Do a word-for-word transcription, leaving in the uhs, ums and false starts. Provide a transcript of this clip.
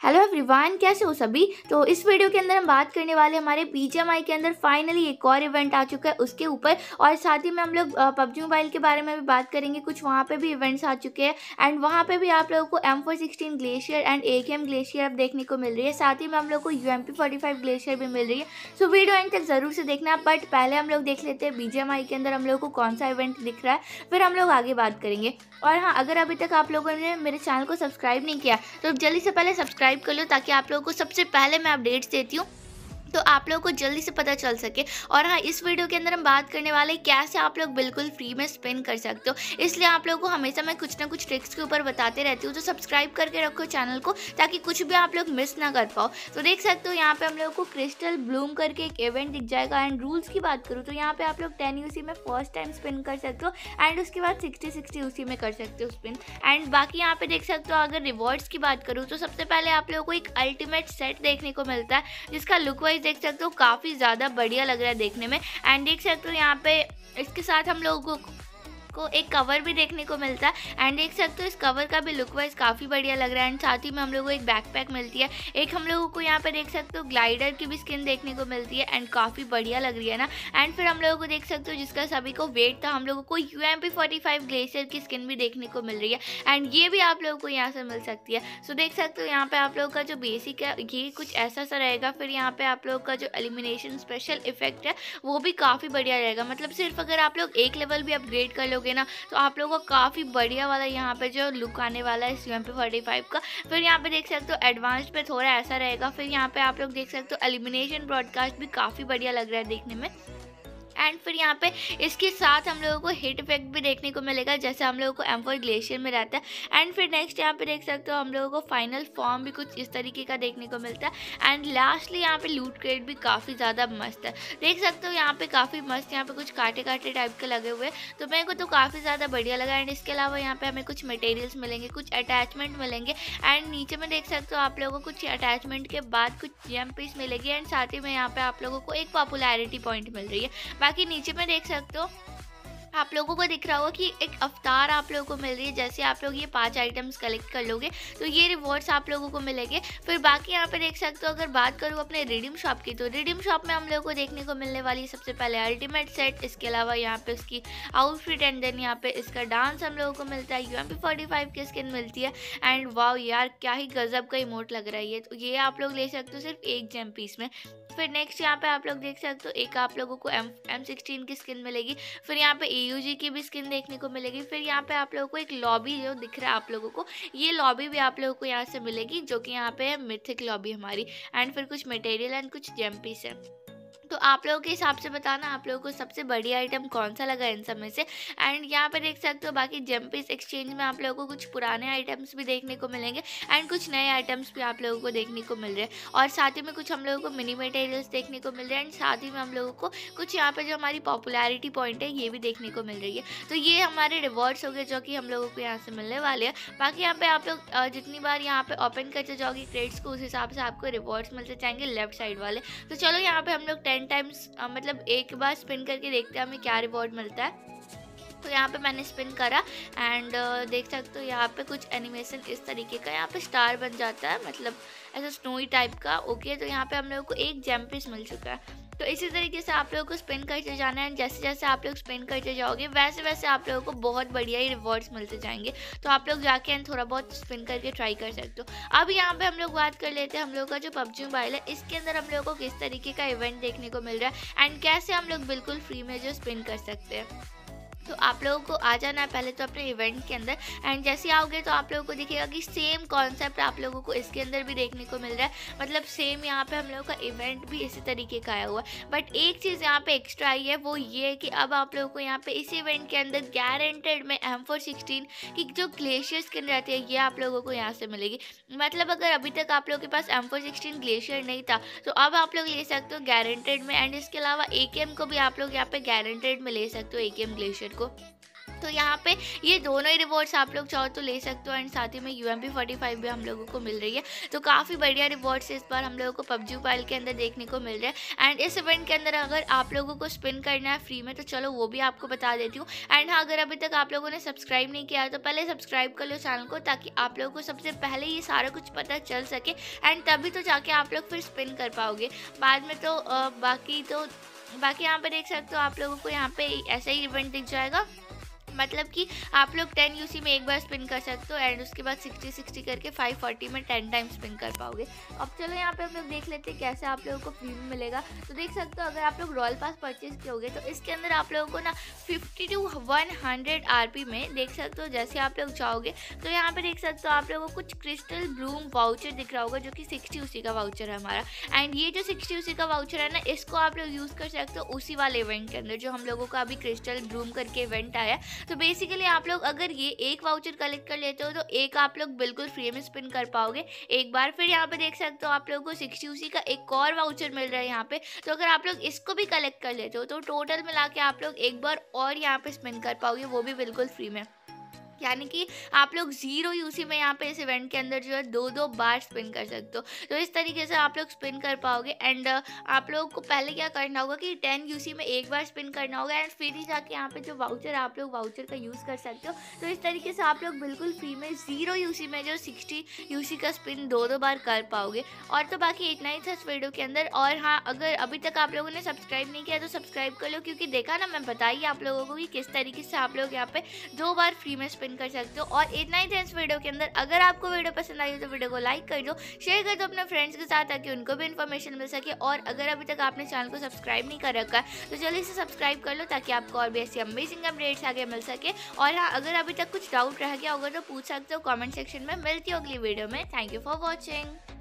Hello everyone, कैसे हो सभी। तो इस वीडियो के अंदर हम बात करने वाले हमारे बीजीएमआई के अंदर फाइनली एक और इवेंट आ चुका है उसके ऊपर, और साथ ही में हम लोग पबजी मोबाइल के बारे में भी बात करेंगे। कुछ वहाँ पे भी इवेंट्स आ चुके हैं एंड वहाँ पे भी आप लोगों को M four sixteen glacier and A K M glacier अब देखने को मिल रही है। साथ ही में हम लोग को U M P forty five glacier भी मिल रही है। सो वीडियो एंड तक जरूर से देखना, बट पहले हम लोग देख लेते हैं बीजीएमआई के अंदर हम लोग को कौन सा इवेंट दिख रहा है, फिर हम लोग आगे बात करेंगे। और हाँ, अगर अभी तक आप लोगों ने मेरे चैनल को सब्सक्राइब नहीं किया तो जल्दी से पहले सब्सक्राइब कर लो, ताकि आप लोगों को सबसे पहले मैं अपडेट्स देती हूँ, तो आप लोगों को जल्दी से पता चल सके। और हाँ, इस वीडियो के अंदर हम बात करने वाले हैं कैसे आप लोग बिल्कुल फ्री में स्पिन कर सकते हो। इसलिए आप लोगों को हमेशा मैं कुछ ना कुछ ट्रिक्स के ऊपर बताते रहती हूँ, तो सब्सक्राइब करके रखो चैनल को, ताकि कुछ भी आप लोग मिस ना कर पाओ। तो देख सकते हो यहाँ पे हम लोगों को क्रिस्टल ब्लूम करके एक इवेंट दिख जाएगा। एंड रूल्स की बात करूँ तो यहाँ पे आप लोग टेन यूसी में फर्स्ट टाइम स्पिन कर सकते हो एंड उसके बाद सिक्सटी सिक्सटी यूसी में कर सकते हो स्पिन। एंड बाकी यहाँ पे देख सकते हो, अगर रिवॉर्ड्स की बात करूँ तो सबसे पहले आप लोगों को एक अल्टीमेट सेट देखने को मिलता है, जिसका लुक वाइज देख सकते हो काफ़ी ज़्यादा बढ़िया लग रहा है देखने में। एंड देख सकते हो यहाँ पे इसके साथ हम लोगों को को एक कवर भी देखने को मिलता है। एंड देख सकते हो इस कवर का भी लुक वाइज काफ़ी बढ़िया लग रहा है। एंड साथ ही में हम लोगों को एक बैकपैक मिलती है। एक हम लोगों को यहाँ पे देख सकते हो ग्लाइडर की भी स्किन देखने को मिलती है एंड काफ़ी बढ़िया लग रही है ना। एंड फिर हम लोगों को देख सकते हो, जिसका सभी को वेट था, हम लोगों को U M P forty five glacier की स्किन भी देखने को मिल रही है। एंड ये भी आप लोगों को यहाँ से मिल सकती है। सो देख सकते हो यहाँ पे आप लोगों का जो बेसिक है ये कुछ ऐसा सा रहेगा। फिर यहाँ पे आप लोगों का जो एलिमिनेशन स्पेशल इफेक्ट है वो भी काफ़ी बढ़िया रहेगा। मतलब सिर्फ अगर आप लोग एक लेवल भी अपग्रेड कर लोगे ना, तो आप लोगों को काफ़ी बढ़िया वाला यहाँ पे जो लुक आने वाला है इस U M P forty five का। फिर यहाँ पे देख सकते हो एडवांस पे थोड़ा ऐसा रहेगा। फिर यहाँ पे आप लोग देख सकते हो एलिमिनेशन ब्रॉडकास्ट भी काफ़ी बढ़िया लग रहा है देखने में। एंड फिर यहाँ पे इसके साथ हम लोगों को हिट इफेक्ट भी देखने को मिलेगा, जैसे हम लोगों को एम फोर ग्लेशियर में रहता है। एंड फिर नेक्स्ट यहाँ पे देख सकते हो हम लोगों को फाइनल फॉर्म भी कुछ इस तरीके का देखने को मिलता है। एंड लास्टली यहाँ पे लूट क्रेट भी काफ़ी ज़्यादा मस्त है। देख सकते हो यहाँ पे काफ़ी मस्त, यहाँ पे कुछ कांटे कांटे टाइप के लगे हुए, तो मेरे को तो काफ़ी ज़्यादा बढ़िया लगा। एंड इसके अलावा यहाँ पे हमें कुछ मटेरियल्स मिलेंगे, कुछ अटैचमेंट मिलेंगे। एंड नीचे में देख सकते हो आप लोगों को कुछ अटैचमेंट के बाद कुछ जेम पीस मिलेगी। एंड साथ ही में यहाँ पे आप लोगों को एक पॉपुलैरिटी पॉइंट मिल रही है। बाकी नीचे में देख सकते हो आप लोगों को दिख रहा होगा कि एक अवतार आप लोगों को मिल रही है। जैसे आप लोग ये पांच आइटम्स कलेक्ट कर लोगे तो ये रिवॉर्ड्स आप लोगों को मिलेंगे। फिर बाकी यहाँ पे देख सकते हो, अगर बात करूँ अपने रिडीम शॉप की, तो रिडीम शॉप में हम लोगों को देखने को मिलने वाली है सबसे पहले अल्टीमेट सेट। इसके अलावा यहाँ पे उसकी आउटफिट एंड देन यहाँ पे इसका डांस हम लोगों को मिलता है। U M P forty five की स्किन मिलती है। एंड वाओ यार, क्या ही गजब का इमोट लग रहा है ये। तो ये आप लोग ले सकते हो सिर्फ एक जेम पीस में। फिर नेक्स्ट यहाँ पे आप लोग देख सकते हो एक आप लोगों को एम एम सिक्सटीन की स्किन मिलेगी। फिर यहाँ पे ए यू जी की भी स्किन देखने को मिलेगी। फिर यहाँ पे आप लोगों को एक लॉबी जो दिख रहा है आप लोगों को, ये लॉबी भी आप लोगों को यहाँ से मिलेगी, जो कि यहाँ पे है मिथिक लॉबी हमारी। एंड फिर कुछ मटेरियल एंड कुछ जेम पीस है। तो आप लोगों के हिसाब से बताना आप लोगों को सबसे बढ़िया आइटम कौन सा लगा इन सब में से। एंड यहाँ पे देख सकते हो बाकी जेम पीस एक्सचेंज में आप लोगों को कुछ पुराने आइटम्स भी देखने को मिलेंगे एंड कुछ नए आइटम्स भी आप लोगों को देखने को मिल रहे हैं। और साथ ही में कुछ हम लोगों को मिनी मटेरियल्स देखने को मिल रहे हैं। एंड साथ ही में हम लोगों को कुछ यहाँ पे जो हमारी पॉपुलैरिटी पॉइंट है ये भी देखने को मिल रही है। तो ये हमारे रिवॉर्ड्स हो गए जो कि हम लोगों को यहाँ से मिलने वाले हैं। बाकी यहाँ पे आप लोग जितनी बार यहाँ पे ओपन करते जाओगे क्रेड्स को, उस हिसाब से आपको रिवॉर्ड्स मिलते जाएंगे लेफ्ट साइड वाले। तो चलो यहाँ पे हम लोग टेन टाइम्स मतलब एक बार स्पिन करके देखते हैं हमें क्या रिवॉर्ड मिलता है। तो यहाँ पे मैंने स्पिन करा एंड uh, देख सकते हो यहाँ पे कुछ एनिमेशन इस तरीके का, यहाँ पे स्टार बन जाता है, मतलब ऐसा स्नोई टाइप का। ओके, तो यहाँ पे हम लोगों को एक जेम पीस मिल चुका है। तो इसी तरीके से आप लोगों को स्पिन करते जाना है। जैसे जैसे आप लोग स्पिन करते जाओगे वैसे वैसे आप लोगों को बहुत बढ़िया ही रिवॉर्ड्स मिलते जाएंगे। तो आप लोग जाके एंड थोड़ा बहुत स्पिन करके ट्राई कर सकते हो। अब यहाँ पे हम लोग बात कर लेते हैं हम लोग का जो पबजी मोबाइल है, इसके अंदर हम लोगों को किस तरीके का इवेंट देखने को मिल रहा है एंड कैसे हम लोग बिल्कुल फ्री में जो स्पिन कर सकते हैं। तो आप लोगों को आ जाना है पहले तो अपने इवेंट के अंदर। एंड जैसे आओगे तो आप लोगों को दिखेगा कि सेम कॉन्सेप्ट आप लोगों को इसके अंदर भी देखने को मिल रहा है। मतलब सेम यहाँ पे हम लोगों का इवेंट भी इसी तरीके का आया हुआ है। बट एक चीज़ यहाँ पे एक्स्ट्रा आई है, वो ये है कि अब आप लोगों को यहाँ पे इस इवेंट के अंदर गारंटेड में एम फोर सिक्सटीन की जो ग्लेशियर स्किन रहती है ये आप लोगों को यहाँ से मिलेगी। मतलब अगर अभी तक आप लोगों के पास एम फोर सिक्सटीन ग्लेशियर नहीं था तो अब आप लोग ले सकते हो गारंटेड में। एंड इसके अलावा ए के एम को भी आप लोग यहाँ पे गारंटेड में ले सकते हो, ए के एम ग्लेशियर को। तो यहाँ पे ये दोनों ही रिवॉर्ड्स आप लोग चाहो तो ले सकते हो, एंड साथ ही में U M P forty five भी हम लोगों को मिल रही है। तो काफ़ी बढ़िया रिवॉर्ड्स इस बार हम लोगों को पबजी मोबाइल के अंदर देखने को मिल रहे हैं। एंड इस इवेंट के अंदर अगर आप लोगों को स्पिन करना है फ्री में तो चलो वो भी आपको बता देती हूँ। एंड हाँ, अगर अभी तक आप लोगों ने सब्सक्राइब नहीं किया है तो पहले सब्सक्राइब कर लो चैनल को, ताकि आप लोगों को सबसे पहले ये सारा कुछ पता चल सके, एंड तभी तो जाके आप लोग फिर स्पिन कर पाओगे। बाद में तो अ, बाकी तो बाकी यहाँ पे देख सकते हो आप लोगों को यहाँ पे ऐसा ही इवेंट दिख जाएगा, मतलब कि आप लोग टेन यूसी में एक बार स्पिन कर सकते हो, एंड उसके बाद सिक्सटी सिक्सटी करके फाइव फोर्टी में टेन टाइम स्पिन कर पाओगे। अब चलो यहाँ पे हम लोग देख लेते हैं कैसे आप लोगों को फ्री में मिलेगा। तो देख सकते हो अगर आप लोग रॉयल पास परचेज किए तो इसके अंदर आप लोगों को ना fifty to one hundred RP में देख सकते हो, जैसे आप लोग चाहोगे तो यहाँ पे देख सकते हो आप लोगों को कुछ क्रिस्टल ब्लूम वाउचर दिख रहा होगा, जो कि सिक्सटी यूसी का वाउचर है हमारा। एंड ये जो सिक्सटी यूसी का वाउचर है ना, इसको आप लोग यूज़ कर सकते हो उसी वाले इवेंट के अंदर जो हम लोगों का अभी क्रिस्टल ब्लूम करके इवेंट आया। तो बेसिकली आप लोग अगर ये एक वाउचर कलेक्ट कर लेते हो तो एक आप लोग बिल्कुल फ्री में स्पिन कर पाओगे एक बार। फिर यहाँ पे देख सकते हो आप लोगों को सिक्सटी यूसी का एक और वाउचर मिल रहा है यहाँ पे। तो अगर आप लोग इसको भी कलेक्ट कर लेते हो तो टोटल मिला के आप लोग एक बार और यहाँ पे स्पिन कर पाओगे, वो भी बिल्कुल फ्री में। यानी कि आप लोग जीरो यूसी में यहाँ पे इस इवेंट के अंदर जो है दो दो बार स्पिन कर सकते हो। तो इस तरीके से आप लोग स्पिन कर पाओगे। एंड आप लोगों को पहले क्या करना होगा कि टेन यूसी में एक बार स्पिन करना होगा, एंड फिर ही जाके यहाँ पे जो वाउचर आप लोग वाउचर का यूज़ कर सकते हो। तो इस तरीके से आप लोग बिल्कुल फ्री में जीरो यूसी में जो सिक्सटी यूसी का स्पिन दो दो बार कर पाओगे। और तो बाकी इतना ही था इस वीडियो के अंदर। और हाँ, अगर अभी तक आप लोगों ने सब्सक्राइब नहीं किया तो सब्सक्राइब कर लो, क्योंकि देखा ना, मैं बताइए आप लोगों को कि किस तरीके से आप लोग यहाँ पे दो बार फ्री में स्पिन कर सकते हो। और इतना ही था इस वीडियो के अंदर। अगर आपको वीडियो पसंद आई हो तो वीडियो को लाइक कर दो, शेयर कर दो अपने फ्रेंड्स के साथ, ताकि उनको भी इन्फॉर्मेशन मिल सके। और अगर अभी तक आपने चैनल को सब्सक्राइब नहीं कर रखा है तो जल्दी से सब्सक्राइब कर लो, ताकि आपको और भी ऐसी अमेजिंग अपडेट्स आगे मिल सके। और हाँ, अगर अभी तक कुछ डाउट रह गया होगा तो पूछ सकते हो कमेंट सेक्शन में। मिलती हो अगली वीडियो में। Thank you for watching.